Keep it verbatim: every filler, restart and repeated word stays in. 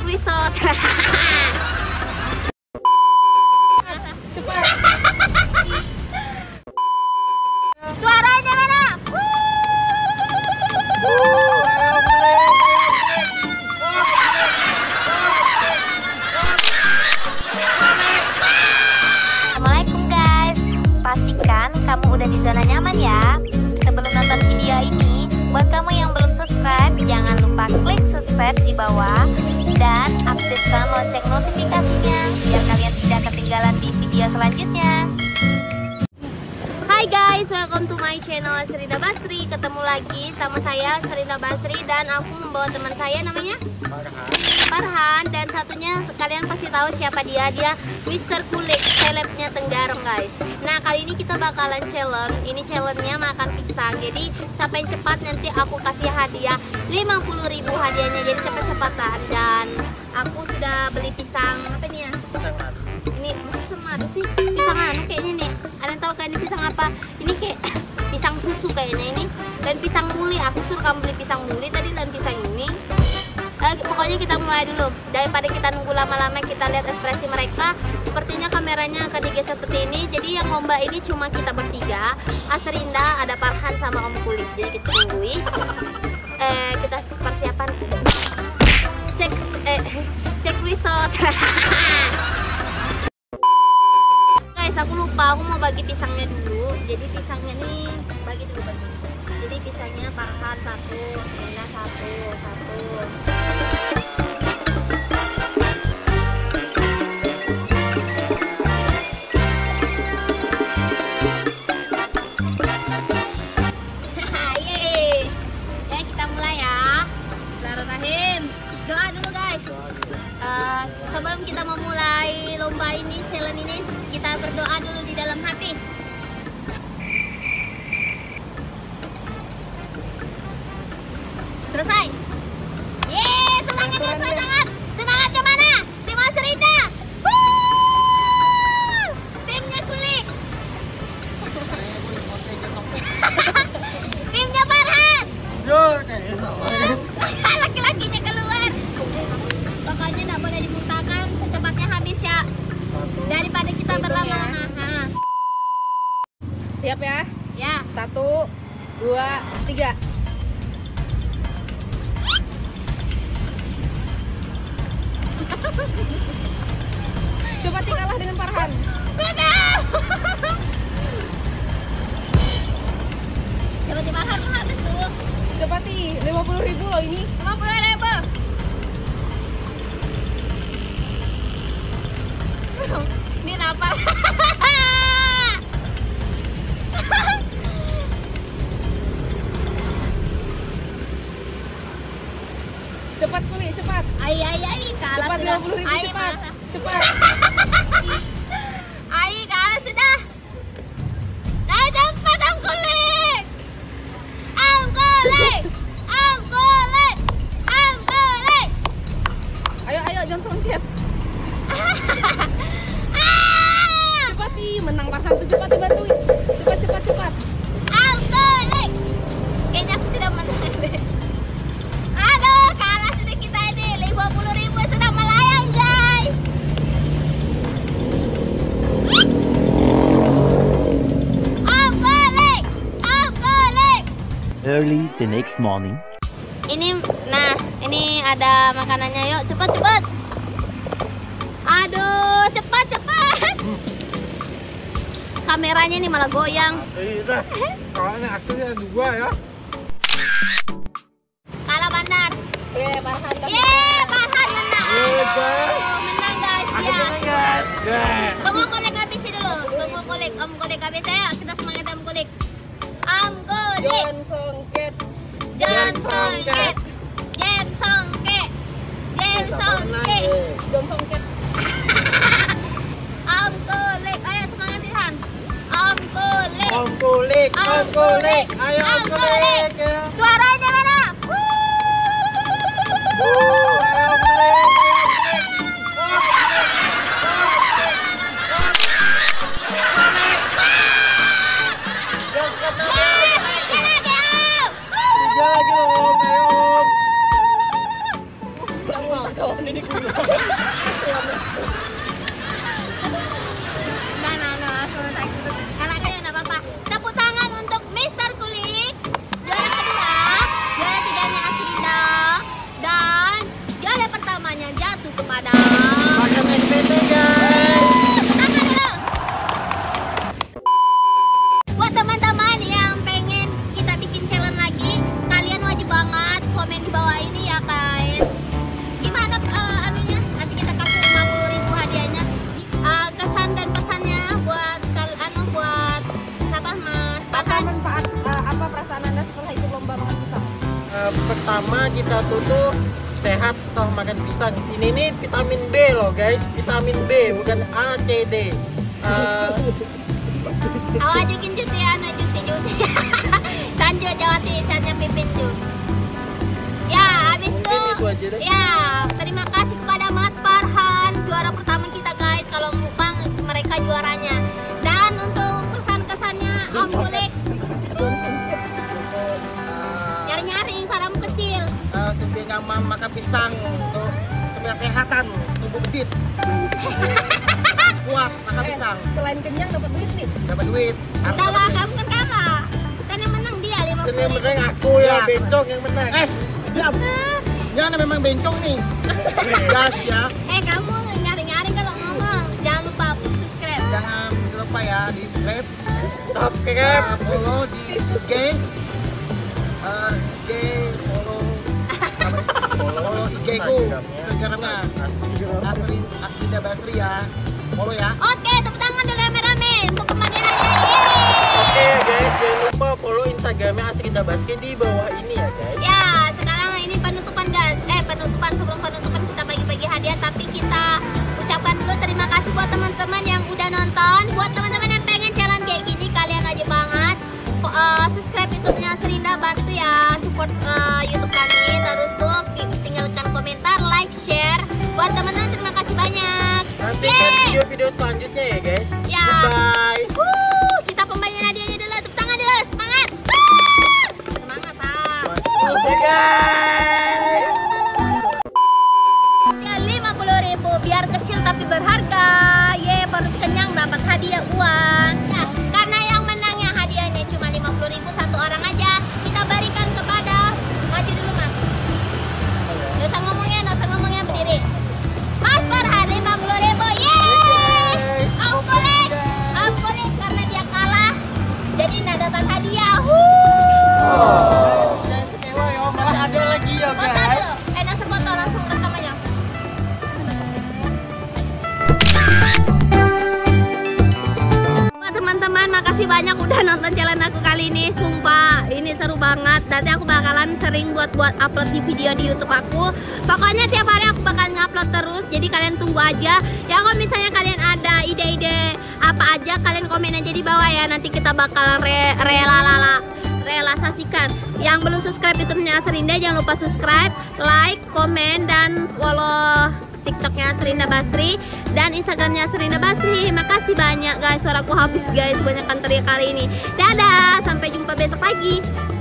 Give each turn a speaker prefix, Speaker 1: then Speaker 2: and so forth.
Speaker 1: resort. Suaranya mana? Assalamualaikum guys. Pastikan kamu udah di zona nyaman ya. Sebelum nonton video ini, buat kamu yang belum subscribe, jangan lupa klik subscribe di bawah dan aktifkan lonceng notifikasinya biar kalian tidak ketinggalan di video selanjutnya. Hai guys, welcome to my channel Sherina Basri. Ketemu lagi sama saya Sherina Basri dan aku membawa teman saya namanya Farhan. Farhan dan satunya kalian pasti tahu siapa dia. Dia Mister Kulik, selebnya Tenggarong guys. Nah kali ini kita bakalan challenge. Ini challenge-nya makan pisang. Jadi siapa yang cepat nanti aku kasih hadiah lima puluh ribu hadiahnya. Jadi cepat-cepatan. Dan aku sudah beli pisang apa nih ya? Pisang madu. Ini pisang madu sih. Pisang anu kayaknya nih. Ada yang tahu kan ini pisang apa? Ini kayak pisang susu kayaknya ini. Dan pisang muli. Aku suruh kamu beli pisang muli tadi dan pisang ini. Eh, pokoknya kita mulai dulu. Daripada kita nunggu lama-lama, kita lihat ekspresi mereka. Sepertinya kameranya akan digeser seperti ini. Jadi yang lomba ini cuma kita bertiga. Asrinda, ada Farhan sama Om Kulik. Jadi kita tungguin. Eh, kita persiapan. Cek eh cek resort. Guys, aku lupa, aku mau bagi pisangnya dulu. Jadi pisangnya nih bagi dulu bagi. Jadi pisangnya Farhan satu, Rina satu, satu. Yeay. Ya kita mulai ya. Bismillahirrahmanirrahim. Doa dulu guys. Uh, sebelum kita memulai lomba ini, challenge ini, kita berdoa dulu di dalam hati. Selesai. Yeay, semangat ya, semangat. Semangat ke mana? Tim Asrinda. Wuh! Timnya Kulik. Timnya Farhan. Laki-lakinya keluar. Pokoknya nggak boleh dimuntahkan, secepatnya habis ya. Daripada kita berlama-lama.
Speaker 2: Siap ya?
Speaker 1: Ya.
Speaker 2: Satu, dua, tiga. Coba kalah dengan Farhan.
Speaker 1: Coba di Farhan tuh habis tuh.
Speaker 2: Coba ti, lima puluh ribu loh ini.
Speaker 1: lima puluh ribu. Ini apa?
Speaker 2: Cepat Kulik, cepat.
Speaker 1: Ai ai ai kalah
Speaker 2: cepat,
Speaker 1: sudah.
Speaker 2: lima puluh ribu
Speaker 1: Ai,
Speaker 2: cepat.
Speaker 1: masa?
Speaker 2: Cepat.
Speaker 1: Ai kalah sudah. Ayo cepat Om Kulik. Om Kulik. Om Kulik. Om Kulik.
Speaker 2: Ayo ayo jangan songket. Cepat ti, menang Farhan tuh, cepat dibantuin. Cepat cepat cepat.
Speaker 1: Om Kulik. Kayaknya aku sudah menang deh. Aduh, kalah sudah kita ini. lima puluh ribu sudah melayang, guys. Om Kulik. Om Kulik.
Speaker 3: Early the next morning.
Speaker 1: Ini, nah, ini ada makanannya. Yuk, cepat cepat. Aduh, cepat cepat. Kameranya nih malah goyang.
Speaker 4: Soalnya akhirnya dua ya.
Speaker 1: Kalah Bandar.
Speaker 2: Ye, Farhan.
Speaker 1: Yeay, Farhan menang.
Speaker 4: Hebat.
Speaker 1: Oh, menang guys ya.
Speaker 4: Ya.
Speaker 1: Tunggu Kulik habisi dulu. Tunggu Kulik, Om Kulik habis ya. Kita semangat Om Kulik. Om Kulik.
Speaker 2: Jangan songket.
Speaker 1: Jam songket. Jam songket. Jam songket.
Speaker 2: Jangan songket.
Speaker 1: Om Kulik, ayo semangat Farhan. Om Kulik.
Speaker 4: Om Kulik, Om Kulik, ayo Om Kulik. Ya.
Speaker 1: Suaranya mana?
Speaker 4: Uh, ayo Om Kulik. Tiga lagi Om, ayo Om.
Speaker 2: kawan ini.
Speaker 1: Nah, nah, nah, enak aja nggak apa-apa. Tepuk tangan untuk Mister Kulik, juara kedua, juara tiganya Asrinda, dan juara pertamanya jatuh kepada.
Speaker 4: Makan N P T guys.
Speaker 1: Tangan dulu. Buat teman-teman yang pengen kita bikin challenge lagi, kalian wajib banget komen di bawah ini ya guys. Gimana uh, anunya? Nanti kita kasih lima puluh ribu hadiahnya. Uh, kesan dan pesannya buat kal anu buat siapa Mas
Speaker 2: Apa
Speaker 1: Farhan?
Speaker 2: manfaat uh, apa perasaan Anda setelah ikut lomba makan pisang?
Speaker 4: Eh, pertama kita tuh tuh sehat setelah makan pisang. Ini nih vitamin B loh guys, vitamin B bukan A C D. Eh,
Speaker 1: Awak ajakin cuti anu cuti-cuti. Sanjo Jawati saatnya pimpin Ju. Ya, habis itu
Speaker 4: Mungkin itu aja deh.
Speaker 1: ya, terima kasih kepada Mas Farhan, juara pertama kita guys. Kalau mukbang mereka juaranya. Dan untuk pesan-kesannya Om Kulik, nyari-nyari sarangmu kecil.
Speaker 4: eh, supaya nyaman makan pisang untuk supaya kesehatan tubuh bedit. Kuat makan
Speaker 2: Eh,
Speaker 4: pisang,
Speaker 2: selain kenyang dapat duit nih.
Speaker 4: dapat duit. Harus
Speaker 1: Udah lah,
Speaker 4: dapat duit.
Speaker 1: kamu kan kalah. Kan yang menang dia lima
Speaker 4: Yang
Speaker 1: puluh ribu.
Speaker 4: menang aku ya, bencong yang menang. Eh, diam. Jangan memang bencong nih. Gas ya.
Speaker 1: Eh, kamu nyari-nyari kalau ngomong. Jangan lupa subscribe.
Speaker 4: Jangan lupa ya di subscribe,
Speaker 3: Subscribe.
Speaker 4: uh, follow di I G, uh, I G follow, follow I G ku, Instagramnya Asri Asrinda Basri ya, follow ya.
Speaker 1: Oke, tepuk tangan dulu rame-rame untuk pembagian hadiah.
Speaker 3: Oke ya guys, jangan lupa follow Instagramnya Asrinda Basket di bawah ini ya guys.
Speaker 1: Ya, sekarang ini penutupan guys. Eh, penutupan sebelum penutupan kita bagi-bagi hadiah, tapi kita ucapkan dulu terima kasih buat teman-teman yang udah nonton. Buat teman-teman yang pengen challenge kayak gini, kalian wajib banget uh, subscribe YouTube-nya Asrinda, bantu ya support uh, YouTube kami. Terus tuh tinggalkan komentar, like, share. Buat teman-teman terima kasih banyak.
Speaker 3: Nantikan
Speaker 1: Yeay.
Speaker 3: video-video selanjutnya ya guys.
Speaker 1: Ya.
Speaker 3: Bye.
Speaker 1: Wuh, kita pembagian hadiahnya dulu. Tepuk tangan dulu, semangat. Wuh, semangat ah.
Speaker 3: Oke guys.
Speaker 1: Ya lima puluh ribu biar kecil tapi berharga. Ye, perut kenyang dapat hadiah uang. Nah, karena yang menangnya hadiahnya cuma lima puluh ribu satu orang aja, kita berikan kepada maju dulu Mas. Nggak usah ngomongnya, nggak usah ngomongnya berdiri. Mas Farhan lima puluh ribu. Yeay. Om Kulik, Om Kulik karena dia kalah, jadi nggak dapat hadiah. Wuh.
Speaker 4: Jangan kecewa ya, malah ada lagi ya
Speaker 1: Foto
Speaker 4: guys.
Speaker 1: dulu. Eh, langsung foto, langsung rekam aja. Wah, teman-teman, makasih banyak udah nonton challenge aku kali ini. Sumpah, ini seru banget. Nanti aku bakalan sering buat-buat upload di video di YouTube aku. Pokoknya tiap hari aku bakal ngupload terus. Jadi kalian tunggu aja. Ya, kalau misalnya kalian ada ide-ide apa aja, kalian komen aja di bawah ya. Nanti kita bakalan re relalala realisasikan. Yang belum subscribe YouTube-nya Asrinda, jangan lupa subscribe, like, komen, dan follow TikTok-nya Asrinda Basri dan Instagram-nya Asrinda Basri. Makasih banyak guys, suaraku habis guys, banyak teriak kali ini. Dadah, sampai jumpa besok lagi.